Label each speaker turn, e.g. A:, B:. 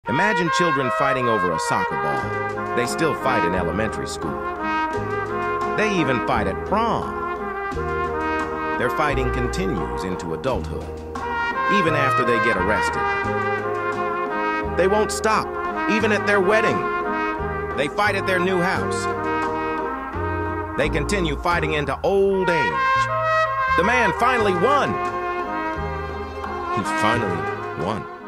A: Imagine children fighting over a soccer ball. They still fight in elementary school. They even fight at prom. Their fighting continues into adulthood, even after they get arrested. They won't stop, even at their wedding. They fight at their new house. They continue fighting into old age. The man finally won. He finally won.